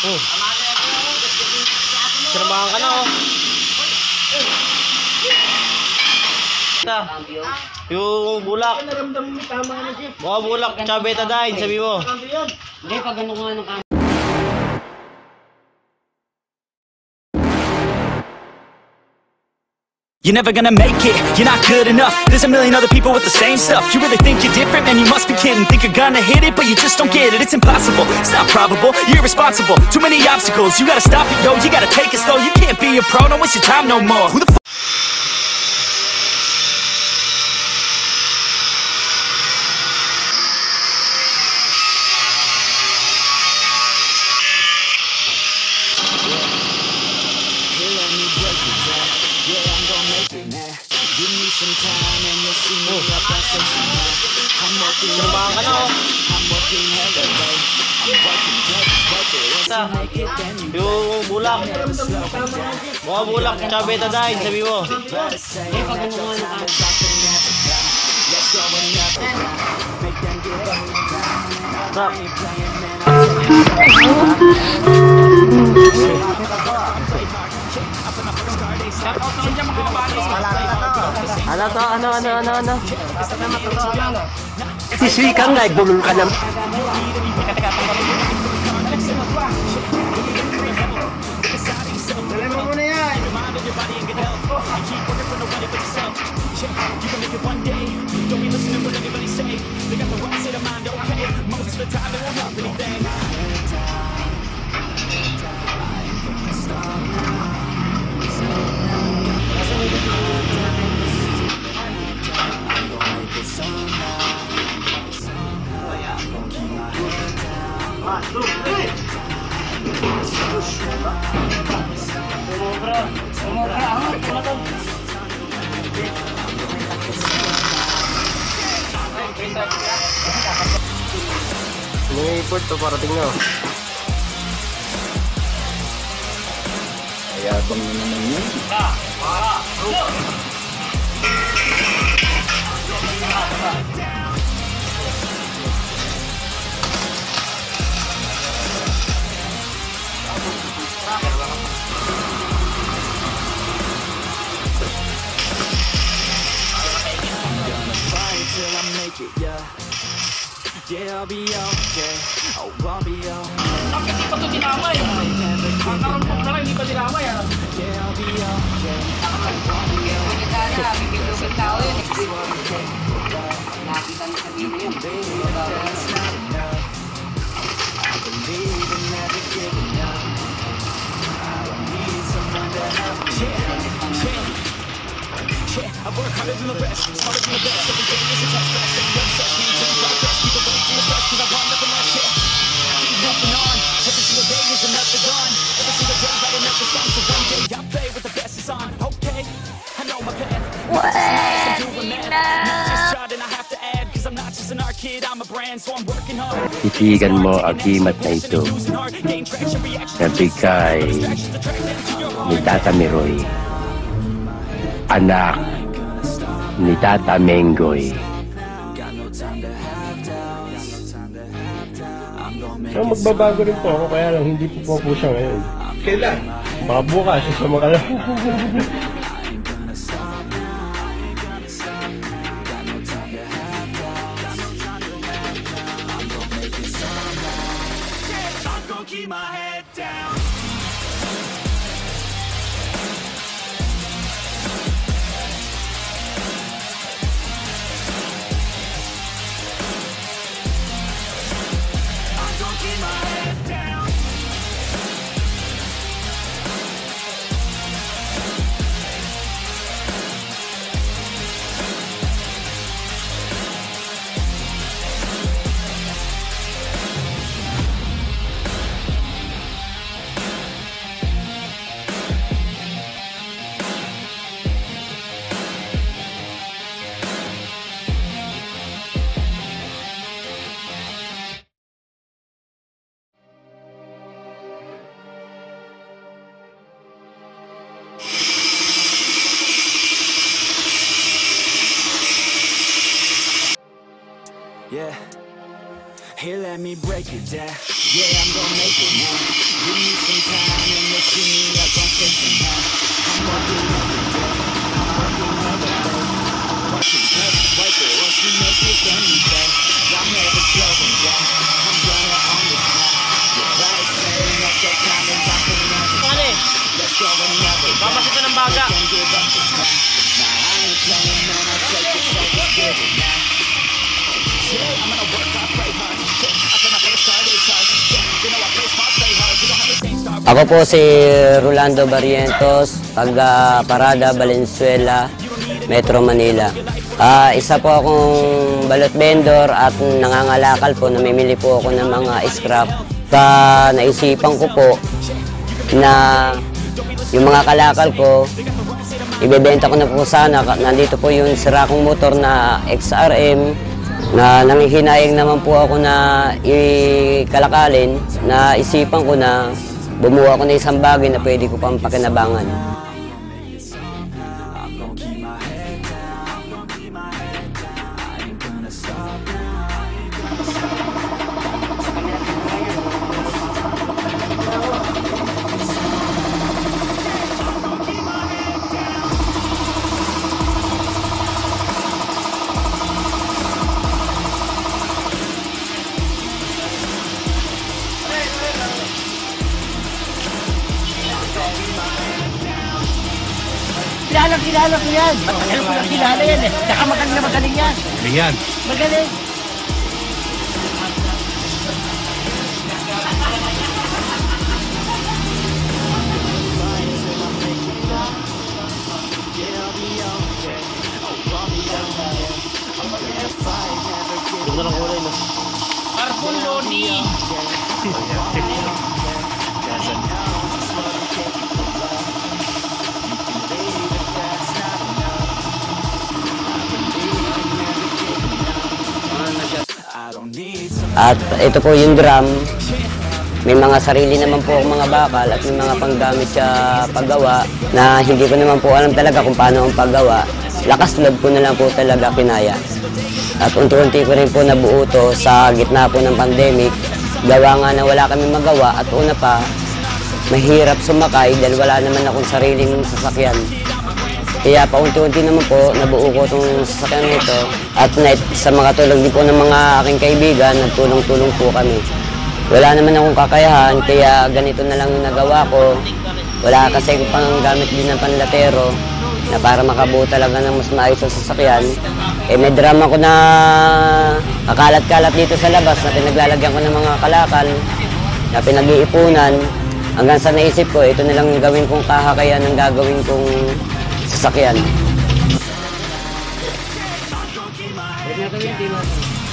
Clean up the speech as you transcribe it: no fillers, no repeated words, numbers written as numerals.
Oh. Sinamahan ka na, oh. Yung bulak. Mga bulak, tsaka betadine, sabi mo. Hindi, pag ano nga ng You're never gonna make it, you're not good enough. There's a million other people with the same stuff. You really think you're different? Man, you must be kidding. Think you're gonna hit it, but you just don't get it. It's impossible, it's not probable, you're irresponsible. Too many obstacles, you gotta stop it, yo. You gotta take it slow, you can't be a pro. Don't waste your time no more. Who the f***? Sinamahan ka na, oh. Yung bulak. Mga bulak, tsaka betadine, sabi mo. Hindi, pag ano nga ng Ano? Siswikan nga, bulol ka naman. Dali mo muna yan. Mga import to parating na. Ayabang na naman yun. Yeah, I'll be okay. Oh, I'll be okay. Hindi pa ito dinamay. Ang karampok na lang, hindi pa dinamay. Yeah, I'll be okay. nakita niyo sa video yun. I believe in never giving up. I need someone to help me. Yeah, I work harder than the rest, smarter than the best. Every day is a test, but I stay obsessed. Need to be progress, keep away from the stress, 'cause I want nothing less. Yeah, keep moving on. Every single day is another dawn. Every single day writing up the song, so one day I play with the best is on. Okay, I know my path. I'm doing that. Not just trying, I have to add, 'cause I'm not just an art kid, I'm a brand, so I'm working hard. Titigan mo agimat na ito. Sabi kay ni Tata Miroy, anak ni Tata Menggoy. So, magbabago rin po ako, kaya lang hindi po siya ngayon. Kailan? Baka bukas, isama ka lang. Keep my head down. I'm gonna keep my head down. Yeah, here let me break it down. Yeah, I'm gonna make it now. Give me some time and let's see me up on stage somehow. I'm working every day. I'm working every day. Working perfect, work it. Once we make it, then we pay. I'm never slowing down. I'm gonna own this now. Your body's saying that your time is up and now. Ano eh? Let's go another round. Bamas ito ng baga. Don't give up the crown. Now I ain't playing, man. I take it so it's good now. Yeah, I'm gonna work hard, pray hard. Yeah, I cannot finish hard, it's hard. Yeah, you know I play smart, play hard. We don't have the same star. Ako po si Rolando Barrientos, taga Parada, Valenzuela, Metro Manila. Isa po akong balot vendor at nangangalakal po, namimili po ako ng mga scrap. Naisipan ko po na yung mga kalakal ko, ibebenta ko na po sana. Nandito po yung sira kong motor na XRM na nanghihinayang naman po ako na ikalakalin. Na isipan ko na bumuha ko na isang bagay na pwede ko pang pakinabangan. Kilala ko yan. Matagal ko na kilala yan eh. Saka magaling yan. Ayan. Magaling. Ganda ng kulay, no? Carbon Lodi. At ito po yung drum. May mga sarili naman po akong mga bakal at may mga panggamit sa paggawa na hindi ko naman po alam talaga kung paano ang paggawa. Lakas loob ko na lang po talaga kinaya. At unti-unti ko rin po nabuo to sa gitna po ng pandemic. Gawa nga na wala kami magawa at una pa, mahirap sumakay dahil wala naman akong sariling sasakyan. Kaya paunti-unti naman po, nabuo ko itong sasakyan nito. At sa mga tulong din po ng mga aking kaibigan, nagtulong-tulong po kami. Wala naman akong kakayahan, kaya ganito na lang yung nagawa ko. Wala kasi ko pang gamit din ng panlatero na para makabuo talaga ng mas maayos sa sasakyan. May drama ko na kakalat-kalat dito sa labas na pinaglalagyan ko ng mga kalakal na pinag-iipunan. Hanggang sa naisip ko, ito na lang yung gawin kong kahakayan ng gagawin kong sasakyan.